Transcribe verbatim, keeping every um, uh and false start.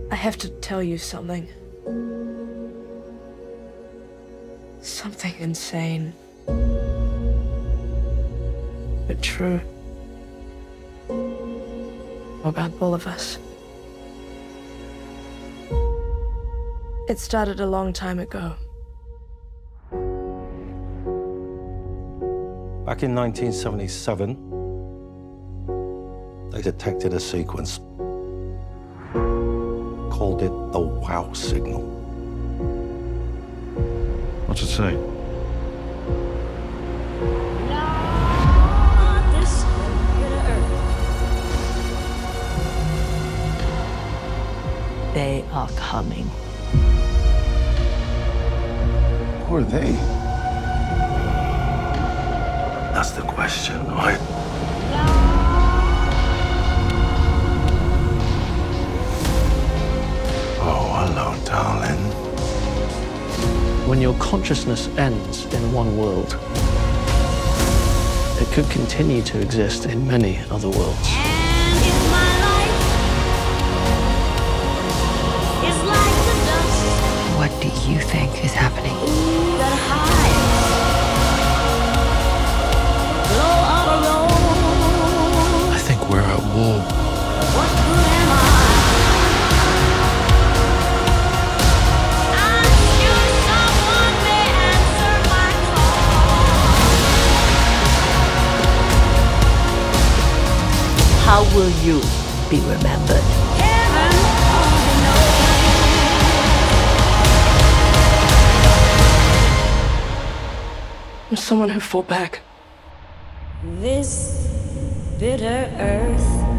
I have to tell you something. Something insane. But true. About all of us. It started a long time ago. Back in nineteen seventy-seven, they detected a sequence. Called it the wow signal. What's it say? They are coming. Who are they? That's the question, right? Oh, hello, darling. When your consciousness ends in one world, it could continue to exist in many other worlds. What do you think is happening? I think we're at war. How will you be remembered? I'm someone who fought back. This bitter earth